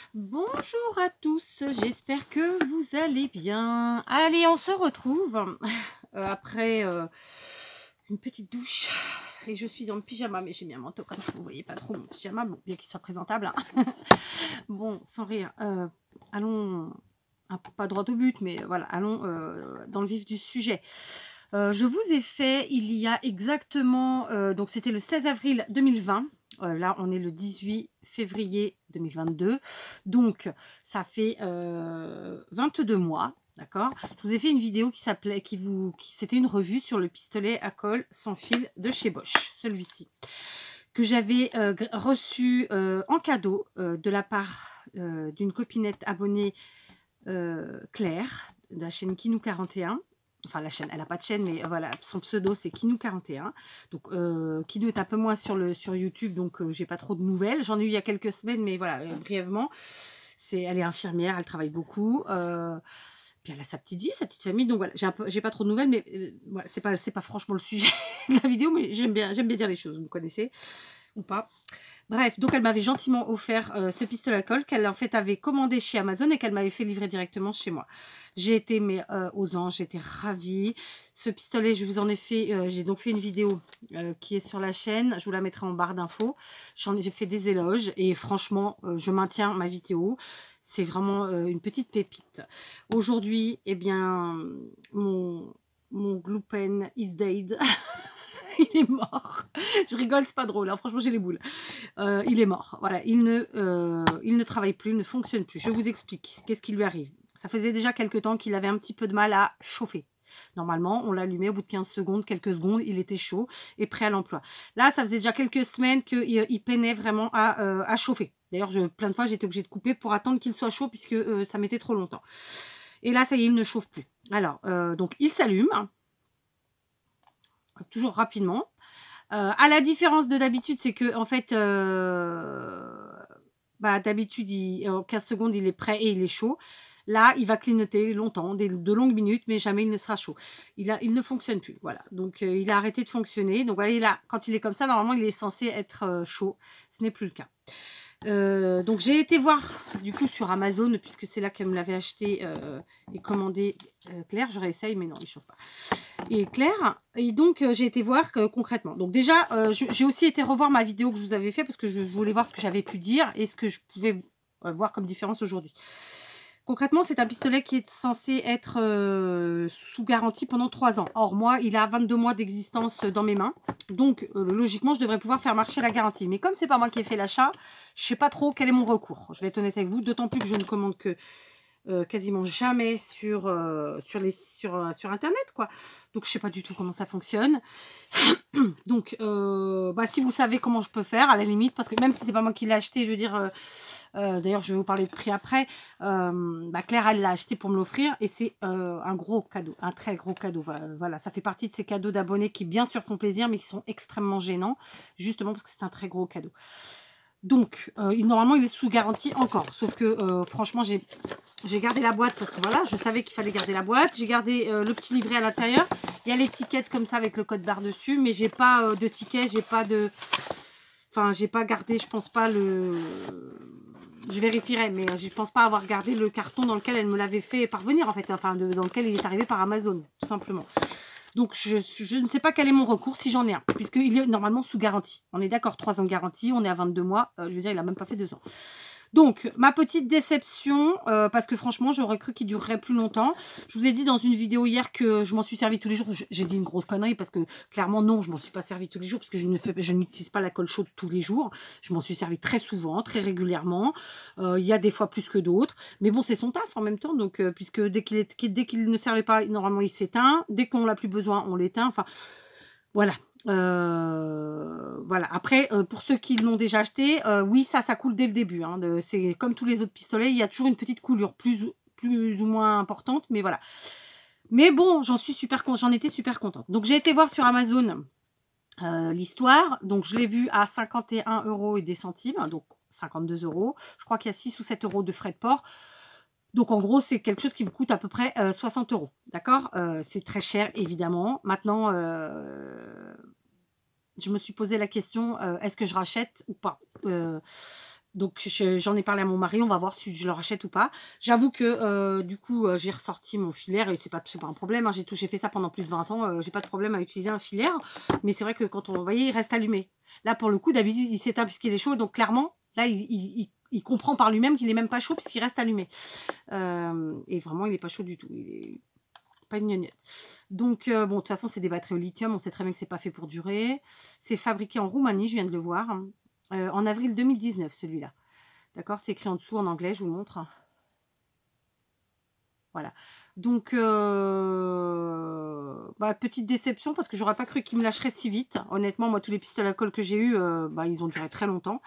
Bonjour à tous, j'espère que vous allez bien. Allez, on se retrouve après une petite douche. Et je suis en pyjama, mais j'ai mis un manteau comme ça, vous voyez pas trop mon pyjama, bon, bien qu'il soit présentable. Hein. Bon, sans rire, allons, pas droit au but, mais voilà, allons dans le vif du sujet. Je vous ai fait il y a exactement, donc c'était le 16 avril 2020. Là, on est le 18 février 2022. Donc, ça fait 22 mois. D'accord. Je vous ai fait une vidéo qui s'appelait, c'était une revue sur le pistolet à colle sans fil de chez Bosch, celui-ci, que j'avais reçu en cadeau de la part d'une copinette abonnée Claire, de la chaîne Kinou41. Enfin, la chaîne, elle n'a pas de chaîne, mais voilà, son pseudo c'est Kinou41. Donc, Kinou est un peu moins sur YouTube, donc j'ai pas trop de nouvelles. J'en ai eu il y a quelques semaines, mais voilà, brièvement. Elle est infirmière, elle travaille beaucoup. Puis elle a sa petite vie, sa petite famille, donc voilà, j'ai pas trop de nouvelles, mais voilà, c'est pas franchement le sujet de la vidéo, mais j'aime bien dire les choses, vous connaissez ou pas. Bref, donc elle m'avait gentiment offert ce pistolet à colle qu'elle en fait avait commandé chez Amazon et qu'elle m'avait fait livrer directement chez moi. J'ai été aux anges, j'étais ravie. Ce pistolet, je vous en ai fait, j'ai donc fait une vidéo qui est sur la chaîne. Je vous la mettrai en barre d'infos. J'ai fait des éloges et franchement, je maintiens ma vidéo. C'est vraiment une petite pépite. Aujourd'hui, eh bien, mon glue pen is dead. Il est mort. Je rigole, c'est pas drôle, hein. Franchement j'ai les boules. Il est mort, voilà, il ne travaille plus, il ne fonctionne plus. Je vous explique, qu'est-ce qui lui arrive. Ça faisait déjà quelques temps qu'il avait un petit peu de mal à chauffer. Normalement, on l'allumait au bout de 15 secondes, quelques secondes, il était chaud et prêt à l'emploi. Là, ça faisait déjà quelques semaines qu'il peinait vraiment à chauffer. D'ailleurs, plein de fois, j'étais obligée de couper pour attendre qu'il soit chaud puisque ça mettait trop longtemps. Et là, ça y est, il ne chauffe plus. Alors, donc, il s'allume, toujours rapidement. À la différence de d'habitude, c'est que en fait, d'habitude, en 15 secondes, il est prêt et il est chaud. Là, il va clignoter longtemps, de longues minutes, mais jamais il ne sera chaud. Il ne fonctionne plus. Voilà. Donc, il a arrêté de fonctionner. Donc, voilà, là, quand il est comme ça, normalement, il est censé être chaud. Ce n'est plus le cas. Donc j'ai été voir du coup sur Amazon puisque c'est là qu'elle me l'avait acheté et commandé Claire. Je réessaye mais non il chauffe pas. Et Claire, et donc j'ai été voir concrètement. Donc déjà j'ai aussi été revoir ma vidéo que je vous avais fait parce que je voulais voir ce que j'avais pu dire et ce que je pouvais voir comme différence aujourd'hui. Concrètement, c'est un pistolet qui est censé être sous garantie pendant 3 ans. Or, moi, il a 22 mois d'existence dans mes mains. Donc, logiquement, je devrais pouvoir faire marcher la garantie. Mais comme c'est pas moi qui ai fait l'achat, je sais pas trop quel est mon recours. Je vais être honnête avec vous, d'autant plus que je ne commande que quasiment jamais sur Internet, quoi. Donc, je sais pas du tout comment ça fonctionne. Donc, si vous savez comment je peux faire, à la limite, parce que même si c'est pas moi qui l'ai acheté, je veux dire... d'ailleurs, je vais vous parler de prix après. Claire, elle l'a acheté pour me l'offrir et c'est un gros cadeau, un très gros cadeau. Voilà, ça fait partie de ces cadeaux d'abonnés qui, bien sûr, font plaisir, mais qui sont extrêmement gênants, justement parce que c'est un très gros cadeau. Donc, normalement, il est sous garantie encore. Sauf que, franchement, j'ai gardé la boîte parce que voilà, je savais qu'il fallait garder la boîte. J'ai gardé le petit livret à l'intérieur. Il y a l'étiquette comme ça avec le code barre dessus, mais j'ai pas de ticket, j'ai pas de... Enfin, j'ai pas gardé, je pense pas le... Je vérifierai, mais je pense pas avoir gardé le carton dans lequel elle me l'avait fait parvenir, en fait. Enfin, dans lequel il est arrivé par Amazon, tout simplement. Donc, je ne sais pas quel est mon recours, si j'en ai un, puisqu'il est normalement sous garantie. On est d'accord, 3 ans de garantie, on est à 22 mois. Je veux dire, il a même pas fait 2 ans. Donc, ma petite déception, parce que franchement, j'aurais cru qu'il durerait plus longtemps. Je vous ai dit dans une vidéo hier que je m'en suis servi tous les jours. J'ai dit une grosse connerie parce que clairement, non, je m'en suis pas servi tous les jours parce que je n'utilise pas la colle chaude tous les jours. Je m'en suis servi très souvent, très régulièrement. Il y a des fois plus que d'autres. Mais bon, c'est son taf en même temps. Donc, puisque dès qu'il ne servait pas, normalement, il s'éteint. Dès qu'on n'a plus besoin, on l'éteint. Enfin, voilà. Voilà. Après, pour ceux qui l'ont déjà acheté, oui, ça coule dès le début. Hein, c'est comme tous les autres pistolets, il y a toujours une petite coulure plus ou moins importante, mais voilà. Mais bon, j'en étais super contente. Donc j'ai été voir sur Amazon l'histoire. Donc je l'ai vu à 51 € et des centimes, donc 52 €. Je crois qu'il y a 6 ou 7 € de frais de port. Donc, en gros, c'est quelque chose qui vous coûte à peu près 60 €. D'accord. C'est très cher, évidemment. Maintenant, je me suis posé la question, est-ce que je rachète ou pas Donc j'en ai parlé à mon mari, on va voir si je le rachète ou pas. J'avoue que du coup j'ai ressorti mon filaire et c'est pas un problème, hein. J'ai fait ça pendant plus de 20 ans, j'ai pas de problème à utiliser un filaire. Mais c'est vrai que quand on vous voyez, il reste allumé. Là pour le coup d'habitude il s'éteint puisqu'il est chaud, donc clairement là il comprend par lui-même qu'il est même pas chaud puisqu'il reste allumé. Et vraiment il est pas chaud du tout, il est pas une gnognotte. Donc bon de toute façon c'est des batteries au lithium, on sait très bien que c'est pas fait pour durer. C'est fabriqué en Roumanie, je viens de le voir. En avril 2019 celui-là. D'accord, c'est écrit en dessous en anglais, je vous montre. Voilà. Donc, petite déception parce que j'aurais pas cru qu'il me lâcherait si vite. Honnêtement, moi, tous les pistolets à colle que j'ai eu, ils ont duré très longtemps.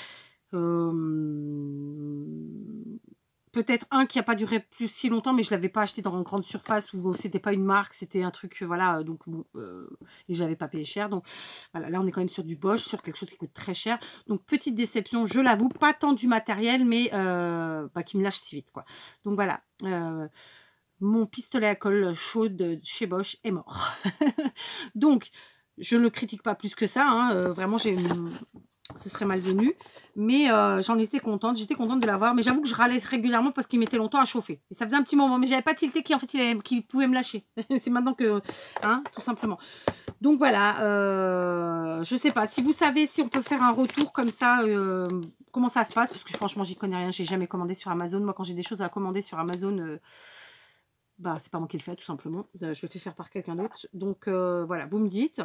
Peut-être un qui n'a pas duré plus si longtemps, mais je ne l'avais pas acheté dans une grande surface où c'était pas une marque, c'était un truc, voilà, donc bon, et j'avais pas payé cher. Donc voilà, là on est quand même sur du Bosch, sur quelque chose qui coûte très cher. Donc petite déception, je l'avoue, pas tant du matériel, mais qui me lâche si vite, quoi. Donc voilà, mon pistolet à colle chaud de chez Bosch est mort. Donc je ne le critique pas plus que ça, hein, vraiment ce serait malvenu, mais j'en étais contente, j'étais contente de l'avoir, mais j'avoue que je râlais régulièrement parce qu'il mettait longtemps à chauffer, et ça faisait un petit moment, mais j'avais pas tilté qui pouvait me lâcher, c'est maintenant que, hein, tout simplement. Donc voilà, je sais pas, si vous savez si on peut faire un retour comme ça, comment ça se passe, parce que franchement j'y connais rien, j'ai jamais commandé sur Amazon, moi quand j'ai des choses à commander sur Amazon, c'est pas moi qui le fais tout simplement, je le fais faire par quelqu'un d'autre, donc voilà, vous me dites.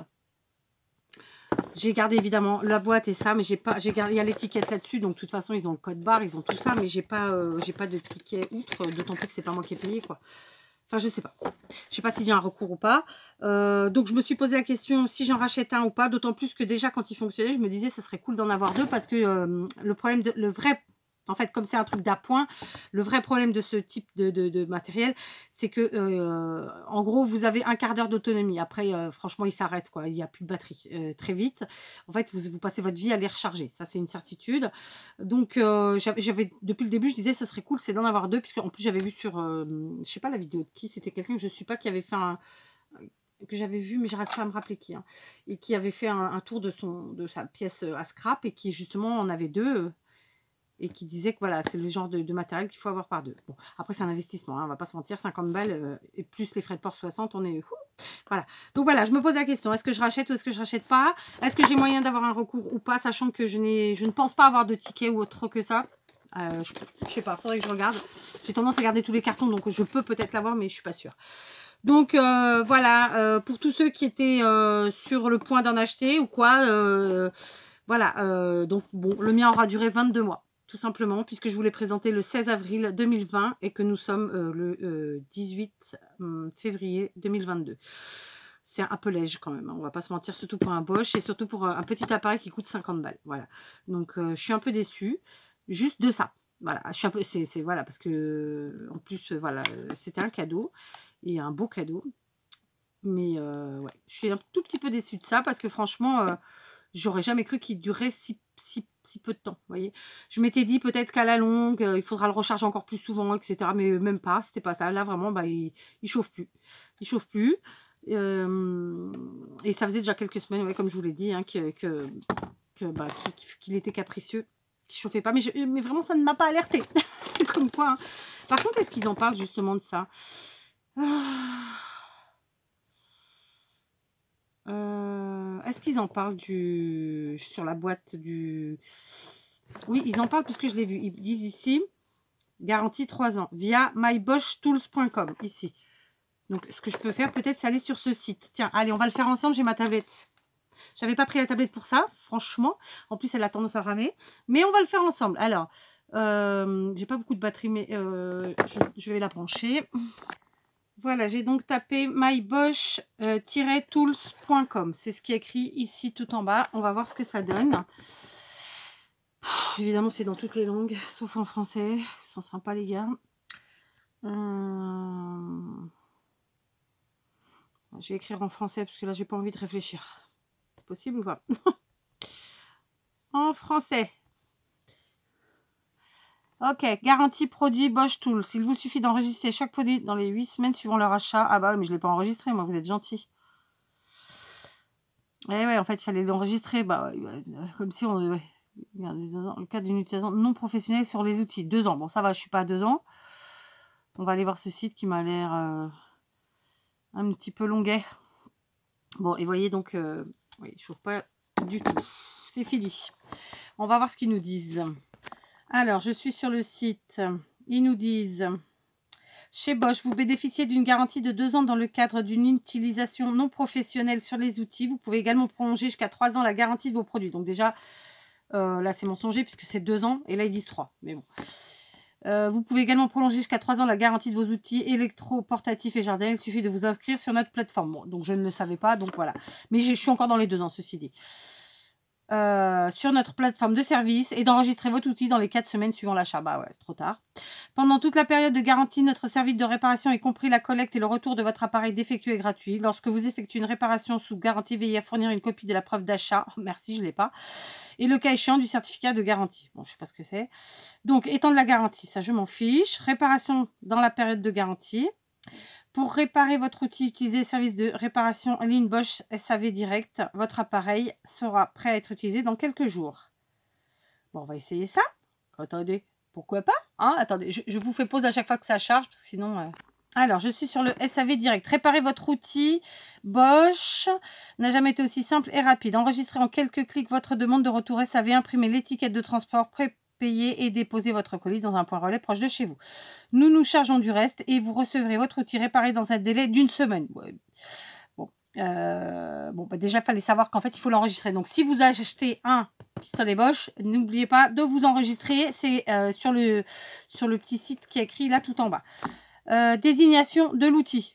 J'ai gardé évidemment la boîte et ça, mais j'ai pas, il y a l'étiquette là-dessus, donc de toute façon ils ont le code barre, ils ont tout ça, mais j'ai pas de ticket outre, d'autant plus que c'est pas moi qui ai payé, quoi. Enfin je sais pas si j'ai un recours ou pas. Donc je me suis posé la question si j'en rachète un ou pas, d'autant plus que déjà quand il fonctionnait, je me disais ce serait cool d'en avoir deux parce que le vrai, en fait, comme c'est un truc d'appoint, le vrai problème de ce type de matériel, c'est que, en gros, vous avez un quart d'heure d'autonomie. Après, franchement, il s'arrête, quoi. Il n'y a plus de batterie très vite. En fait, vous passez votre vie à les recharger. Ça, c'est une certitude. Donc, depuis le début, je disais, ce serait cool, c'est d'en avoir deux, puisque en plus, j'avais vu sur, je sais pas la vidéo de qui, c'était quelqu'un que je ne suis pas, qui avait fait que j'avais vu, mais j'arrête pas à me rappeler qui, hein, et qui avait fait un tour de sa pièce à scrap, et qui justement en avait deux. Et qui disait que voilà, c'est le genre de matériel qu'il faut avoir par deux. Bon, après c'est un investissement, hein, on va pas se mentir, 50 balles et plus les frais de port 60, on est... Voilà. Donc voilà, je me pose la question, est-ce que je rachète ou est-ce que je rachète pas? Est-ce que j'ai moyen d'avoir un recours ou pas, sachant que je ne pense pas avoir de ticket ou autre que ça. Je sais pas, faudrait que je regarde. J'ai tendance à garder tous les cartons, donc je peux peut-être l'avoir, mais je suis pas sûre. Donc voilà, pour tous ceux qui étaient sur le point d'en acheter ou quoi, voilà, donc bon, le mien aura duré 22 mois. Tout simplement, puisque je vous l'ai présenté le 16 avril 2020 et que nous sommes le 18 février 2022. C'est un peu léger quand même, hein, on va pas se mentir, surtout pour un Bosch et surtout pour un petit appareil qui coûte 50 balles. Voilà, donc je suis un peu déçue, juste de ça. Voilà, je suis un peu, voilà, parce que en plus, voilà, c'était un cadeau et un beau cadeau. Mais ouais, je suis un tout petit peu déçue de ça parce que franchement, j'aurais jamais cru qu'il durait si peu de temps, vous voyez. Je m'étais dit peut-être qu'à la longue, il faudra le recharger encore plus souvent, etc. Mais même pas, c'était pas ça. Là, vraiment, il chauffe plus. Il chauffe plus. Et ça faisait déjà quelques semaines, ouais, comme je vous l'ai dit, hein, qu'il était capricieux, qu'il chauffait pas. Mais vraiment, ça ne m'a pas alerté. Comme quoi. Hein. Par contre, est-ce qu'ils en parlent justement de ça? Est-ce qu'ils en parlent sur la boîte du... Oui, ils en parlent puisque je l'ai vu. Ils disent ici, garantie 3 ans, via mybosch-tools.com, ici. Donc, ce que je peux faire, peut-être, c'est aller sur ce site. Tiens, allez, on va le faire ensemble, j'ai ma tablette. J'avais pas pris la tablette pour ça, franchement. En plus, elle a tendance à ramer. Mais on va le faire ensemble. Alors, j'ai pas beaucoup de batterie, mais je vais la brancher. Voilà, j'ai donc tapé mybosch-tools.com. C'est ce qui est écrit ici tout en bas. On va voir ce que ça donne. Évidemment, c'est dans toutes les langues, sauf en français. Ils sont sympas, les gars. Je vais écrire en français parce que là, j'ai pas envie de réfléchir. C'est possible ou pas? En français. Ok, garantie produit Bosch Tools. Il vous suffit d'enregistrer chaque produit dans les 8 semaines suivant leur achat. Ah bah oui, mais je ne l'ai pas enregistré, moi, vous êtes gentil. Eh ouais, en fait, il fallait l'enregistrer. Bah, comme si on... Ouais. Le cadre d'une utilisation non professionnelle sur les outils. 2 ans. Bon, ça va, je suis pas à 2 ans. On va aller voir ce site qui m'a l'air un petit peu longuet. Bon, et vous voyez donc, oui, je chauffe pas du tout. C'est fini. On va voir ce qu'ils nous disent. Alors, je suis sur le site. Ils nous disent... Chez Bosch, vous bénéficiez d'une garantie de 2 ans dans le cadre d'une utilisation non professionnelle sur les outils. Vous pouvez également prolonger jusqu'à 3 ans la garantie de vos produits. Donc déjà, là c'est mensonger puisque c'est 2 ans et là ils disent 3. Mais bon. Vous pouvez également prolonger jusqu'à 3 ans la garantie de vos outils électro-portatifs et jardin. Il suffit de vous inscrire sur notre plateforme. Bon, donc je ne le savais pas, donc voilà. Mais je suis encore dans les 2 ans, ceci dit. Sur notre plateforme de service et d'enregistrer votre outil dans les 4 semaines suivant l'achat. Bah ouais, c'est trop tard. Pendant toute la période de garantie, notre service de réparation, y compris la collecte et le retour de votre appareil défectueux, est gratuit. Lorsque vous effectuez une réparation sous garantie, veillez à fournir une copie de la preuve d'achat. Merci, je ne l'ai pas. Et le cas échéant du certificat de garantie. Bon, je ne sais pas ce que c'est. Donc, étendre la garantie, ça je m'en fiche. Réparation dans la période de garantie. Pour réparer votre outil, utilisez le service de réparation en ligne Bosch SAV Direct. Votre appareil sera prêt à être utilisé dans quelques jours. Bon, on va essayer ça. Attendez, pourquoi pas hein. Attendez, je vous fais pause à chaque fois que ça charge, parce que sinon... Alors, je suis sur le SAV Direct. Réparer votre outil Bosch n'a jamais été aussi simple et rapide. Enregistrez en quelques clics votre demande de retour SAV, imprimez l'étiquette de transport prépayée et déposez votre colis dans un point relais proche de chez vous. Nous nous chargeons du reste et vous recevrez votre outil réparé dans un délai d'1 semaine. Ouais. Bon, bah déjà, il fallait savoir qu'en fait, il faut l'enregistrer. Donc, si vous achetez un pistolet Bosch, n'oubliez pas de vous enregistrer. C'est sur le petit site qui est écrit là tout en bas. Désignation de l'outil.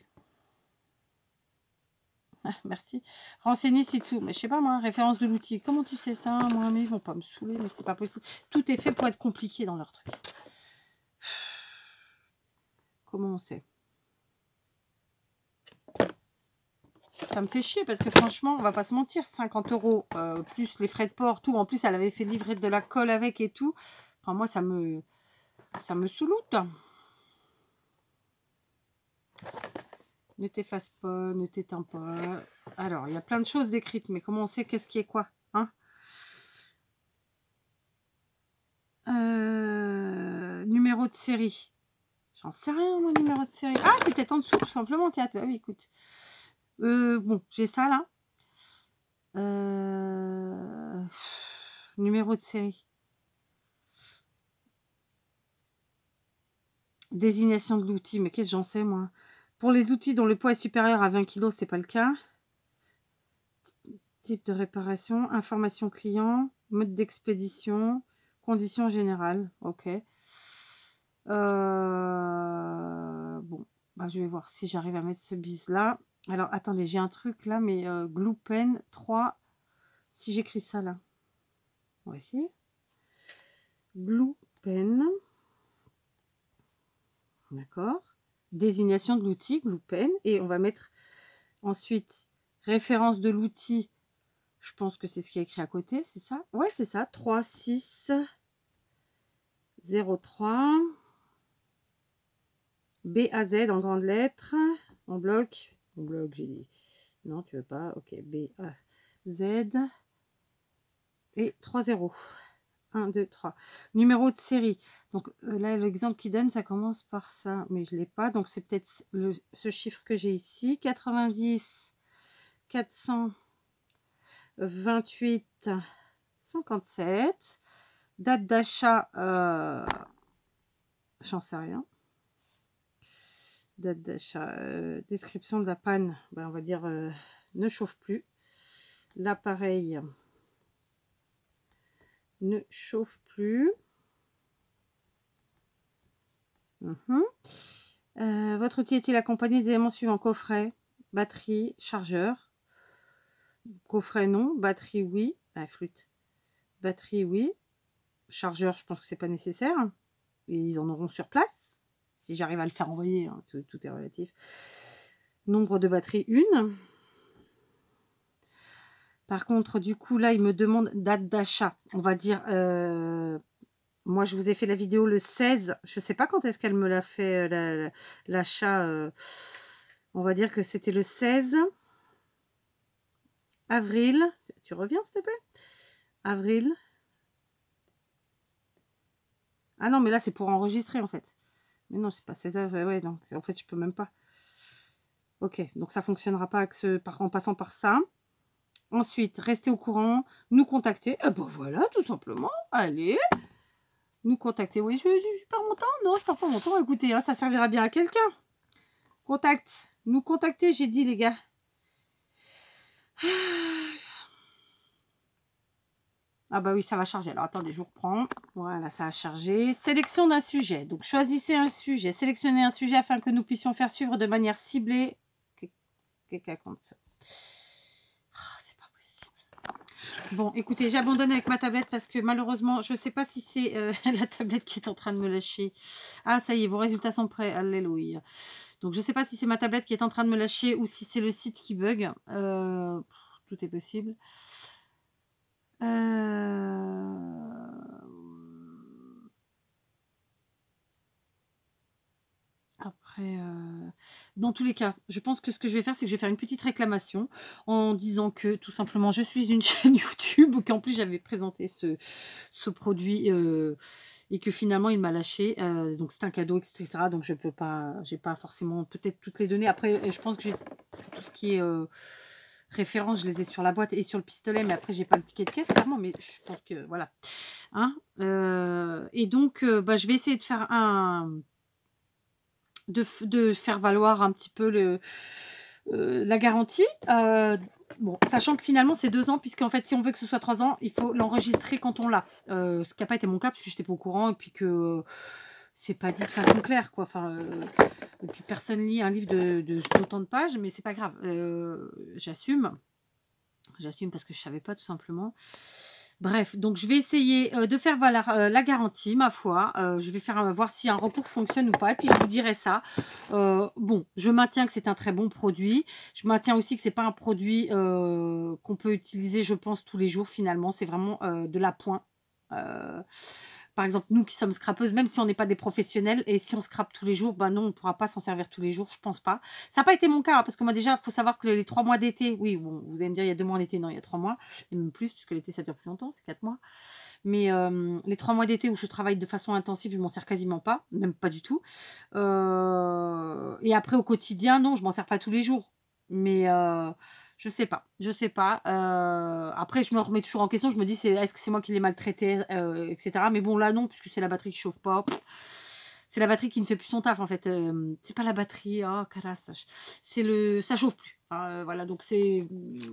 Ah, merci. Renseignez ci-dessous. Mais je sais pas moi, référence de l'outil. Comment tu sais ça? Moi, mais ils vont pas me saouler, mais c'est pas possible. Tout est fait pour être compliqué dans leur truc. Comment on sait? Ça me fait chier parce que franchement, on va pas se mentir, 50 € plus les frais de port, tout. En plus, elle avait fait livrer de la colle avec et tout. Enfin, moi, ça me souloute. Ne t'efface pas, ne t'éteins pas. Alors, il y a plein de choses décrites, mais comment on sait qu'est-ce qui est quoi hein numéro de série. J'en sais rien, mon numéro de série. Ah, c'est peut-être en dessous, tout simplement, 4. Bah oui, écoute. Bon, j'ai ça, là. Numéro de série. Désignation de l'outil. Mais qu'est-ce que j'en sais, moi? Pour les outils dont le poids est supérieur à 20 kg, c'est pas le cas. Type de réparation. Information client. Mode d'expédition. Conditions générales. Ok. Bon, bah, je vais voir si j'arrive à mettre ce bis là. Alors, attendez, j'ai un truc là, mais Glue Pen 3. Si j'écris ça là. On va essayer. Glue Pen. D'accord. Désignation de l'outil, Glue Pen. Et on va mettre ensuite référence de l'outil. Je pense que c'est ce qui est écrit à côté, c'est ça? Ouais, c'est ça. 3603. B à Z en grandes lettres. En bloc. En bloc, j'ai dit. Non, tu veux pas. Ok. B A Z. Et 3 0. 1, 2, 3. Numéro de série. Donc là, l'exemple qui donne, ça commence par ça. Mais je ne l'ai pas. Donc c'est peut-être ce chiffre que j'ai ici. 90 428 57. Date d'achat. J'en sais rien. Date d'achat. Description de la panne. Ben, on va dire ne chauffe plus. L'appareil ne chauffe plus. Votre outil est-il accompagné des éléments suivants? Coffret, batterie, chargeur. Coffret non, batterie oui. Ah, flûte. Batterie oui. Chargeur, je pense que c'est pas nécessaire. Et ils en auront sur place. Si j'arrive à le faire envoyer, hein, tout est relatif. Nombre de batteries, 1. Par contre, du coup, là, il me demande date d'achat. On va dire, moi, je vous ai fait la vidéo le 16. Je ne sais pas quand est-ce qu'elle me l'a fait, l'achat. On va dire que c'était le 16 avril. Tu reviens, s'il te plaît? Avril Ah non, mais là, c'est pour enregistrer, en fait. Mais non, c'est pas 16 heures. Ouais, donc, en fait, je peux même pas. Ok, donc ça fonctionnera pas avec en passant par ça. Ensuite, restez au courant, nous contacter. Eh ben voilà, tout simplement. Allez, nous contacter. Oui, je perds mon temps. Non, je perds pas mon temps. Écoutez, hein, ça servira bien à quelqu'un. Contact. Nous contacter, j'ai dit, les gars. Ah bah oui, ça va charger. Alors, attendez, je vous reprends. Voilà, ça a chargé. Sélection d'un sujet. Donc, choisissez un sujet. Sélectionnez un sujet afin que nous puissions faire suivre de manière ciblée. Quelqu'un compte ça. C'est pas possible. Bon, écoutez, j'abandonne avec ma tablette parce que malheureusement, je ne sais pas si c'est la tablette qui est en train de me lâcher. Ah, ça y est, vos résultats sont prêts. Alléluia. Donc, je ne sais pas si c'est ma tablette qui est en train de me lâcher ou si c'est le site qui bug. Tout est possible. Après, dans tous les cas, je pense que ce que je vais faire, c'est que je vais faire une petite réclamation en disant que tout simplement, je suis une chaîne YouTube, qu'en plus j'avais présenté ce produit et que finalement il m'a lâché. Donc c'est un cadeau, etc. Donc je peux pas, j'ai pas forcément peut-être toutes les données. Après, je pense que j'ai tout ce qui est référence, je les ai sur la boîte et sur le pistolet, mais après j'ai pas le ticket de caisse clairement, mais je pense que voilà. Hein, et donc, bah, je vais essayer de faire de faire valoir un petit peu la garantie. Bon, sachant que finalement c'est 2 ans, puisqu'en fait si on veut que ce soit 3 ans, il faut l'enregistrer quand on l'a. Ce qui n'a pas été mon cas, parce que j'étais pas au courant, et puis que c'est pas dit de façon claire, quoi. Enfin, et puis personne lit un livre d'autant de pages, mais c'est pas grave. J'assume parce que je savais pas tout simplement. Bref, donc je vais essayer de faire valoir la garantie, ma foi. Je vais faire voir si un recours fonctionne ou pas. Et puis je vous dirai ça. Bon, je maintiens que c'est un très bon produit. Je maintiens aussi que c'est pas un produit qu'on peut utiliser, je pense, tous les jours finalement. C'est vraiment de l'appoint. Par exemple, nous qui sommes scrapeuses, même si on n'est pas des professionnels, et si on scrape tous les jours, ben non, on ne pourra pas s'en servir tous les jours, je pense pas. Ça n'a pas été mon cas, hein, parce que moi déjà, il faut savoir que les 3 mois d'été, oui, bon, vous allez me dire, il y a 2 mois l'été, non, il y a 3 mois, et même plus, puisque l'été, ça dure plus longtemps, c'est 4 mois. Mais les 3 mois d'été où je travaille de façon intensive, je m'en sers quasiment pas, même pas du tout. Et après, au quotidien, non, je m'en sers pas tous les jours. Mais je sais pas, je sais pas. Après, je me remets toujours en question. Je me dis, est-ce que c'est moi qui l'ai maltraité, etc. Mais bon, là, non, puisque c'est la batterie qui chauffe pas. C'est la batterie qui ne fait plus son taf, en fait. C'est pas la batterie, oh, carasse. Ça chauffe plus. Voilà, donc c'est...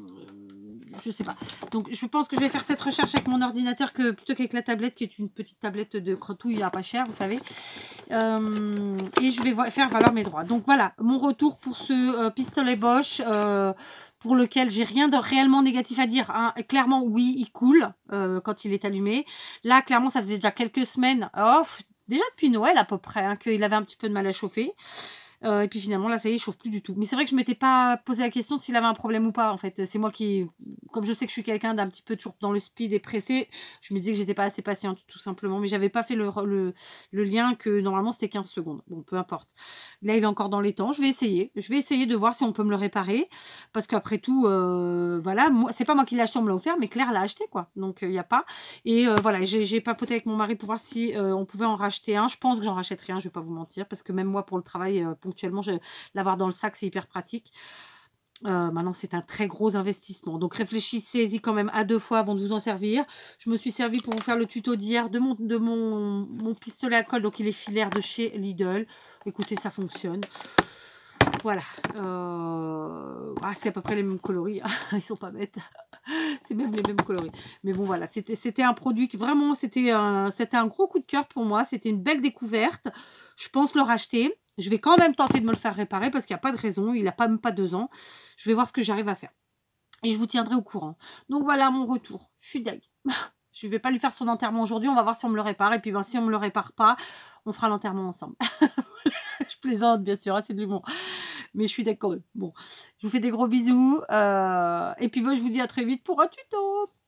je sais pas. Donc, je pense que je vais faire cette recherche avec mon ordinateur plutôt qu'avec la tablette, qui est une petite tablette de crotouille à pas cher, vous savez. Et je vais faire valoir mes droits. Donc, voilà, mon retour pour ce pistolet Bosch... pour lequel j'ai rien de réellement négatif à dire. Hein. Clairement, oui, il coule quand il est allumé. Là, clairement, ça faisait déjà quelques semaines, déjà depuis Noël à peu près, hein, qu'il avait un petit peu de mal à chauffer. Et puis finalement, là, ça y est, il chauffe plus du tout. Mais c'est vrai que je ne m'étais pas posé la question s'il avait un problème ou pas, en fait. C'est moi qui, comme je sais que je suis quelqu'un d'un petit peu toujours dans le speed et pressé, je me disais que j'étais pas assez patiente, tout simplement. Mais j'avais pas fait le lien que normalement, c'était 15 secondes. Bon, peu importe. Là, il est encore dans les temps. Je vais essayer. Je vais essayer de voir si on peut me le réparer. Parce qu'après tout, voilà, c'est pas moi qui l'ai acheté, on me l'a offert, mais Claire l'a acheté, quoi. Donc, il n'y a pas. Et voilà, j'ai papoté avec mon mari pour voir si on pouvait en racheter un. Je pense que j'en rachèterai un, je vais pas vous mentir. Parce que même moi, pour le travail, ponctuellement, l'avoir dans le sac, c'est hyper pratique. Maintenant, c'est un très gros investissement. Donc, réfléchissez-y quand même à 2 fois avant de vous en servir. Je me suis servi pour vous faire le tuto d'hier de mon pistolet à colle. Donc, il est filaire de chez Lidl. Écoutez, ça fonctionne. Voilà. C'est à peu près les mêmes coloris. Ils sont pas bêtes. C'est même les mêmes coloris. Mais bon, voilà. C'était un produit qui vraiment, c'était un gros coup de cœur pour moi. C'était une belle découverte. Je pense le racheter. Je vais quand même tenter de me le faire réparer parce qu'il n'y a pas de raison. Il n'a même pas 2 ans. Je vais voir ce que j'arrive à faire. Et je vous tiendrai au courant. Donc voilà mon retour. Je suis deg. Je ne vais pas lui faire son enterrement aujourd'hui. On va voir si on me le répare. Et puis ben, si on ne me le répare pas, on fera l'enterrement ensemble. Je plaisante bien sûr. C'est de l'humour. Mais je suis d'accord. Bon, je vous fais des gros bisous. Et puis moi, je vous dis à très vite pour un tuto.